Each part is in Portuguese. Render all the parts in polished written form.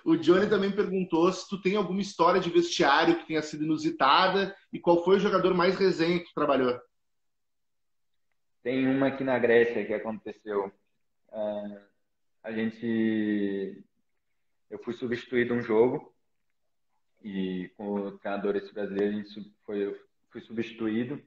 O Johnny também perguntou se tu tem alguma história de vestiário que tenha sido inusitada e qual foi o jogador mais resenha que tu trabalhou. Tem uma aqui na Grécia que aconteceu. Ah, a gente, eu fui substituído um jogo e com o treinador esse brasileiro eu fui substituído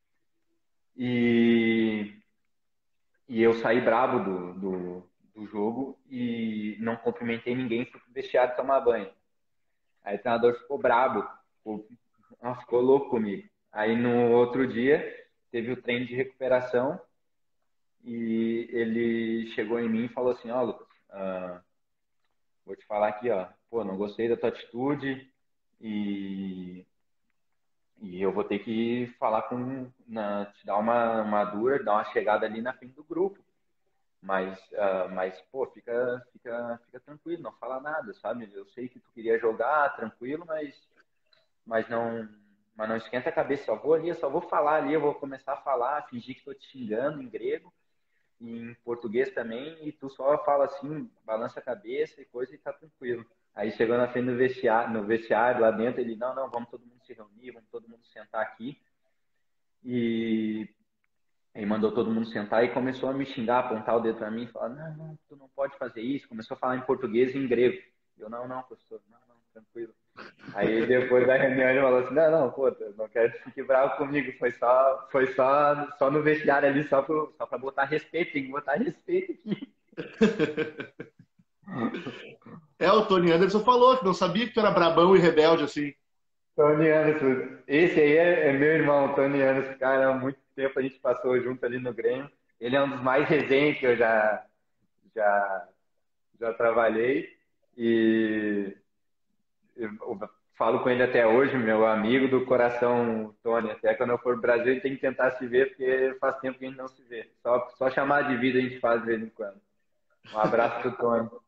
e, e eu saí brabo do jogo e não cumprimentei ninguém, fui pro vestiário tomar banho. Aí o treinador ficou brabo, ficou louco comigo. Aí no outro dia teve o treino de recuperação e ele chegou em mim e falou assim: ó, Lucas, vou te falar aqui, ó, pô, não gostei da tua atitude e, e eu vou ter que falar te dar uma dura, dar uma chegada ali na frente do grupo. Mas pô, fica tranquilo, não fala nada, sabe? Eu sei que tu queria jogar tranquilo, mas não, mas não esquenta a cabeça. Só vou ali, eu só vou falar ali, eu vou começar a falar, fingir que estou te xingando em grego e em português também, e tu só fala assim, balança a cabeça e coisa e tá tranquilo. Aí chegou na frente do vestiário, no vestiário lá dentro, ele, não, não, vamos todo mundo se reunir, vamos todo mundo sentar aqui. E aí mandou todo mundo sentar e começou a me xingar, apontar o dedo para mim e falar, não, não, tu não pode fazer isso. Começou a falar em português e em grego. Eu, não, não, professor, não, não, tranquilo. Aí depois da reunião ele falou assim, não, não, pô, não quero que fique bravo comigo, só no vestiário ali, só pra botar respeito, tem que botar respeito aqui. O Tony Anderson falou que não sabia que tu era brabão e rebelde assim. Tony Anderson, esse aí é meu irmão, Tony Anderson, cara, há muito tempo a gente passou junto ali no Grêmio. Ele é um dos mais resenha que eu já, já trabalhei e eu falo com ele até hoje, meu amigo do coração, Tony. Até quando eu for pro Brasil, a gente tem que tentar se ver, porque faz tempo que a gente não se vê. Só chamar de vida a gente faz de vez em quando. Um abraço pro Tony.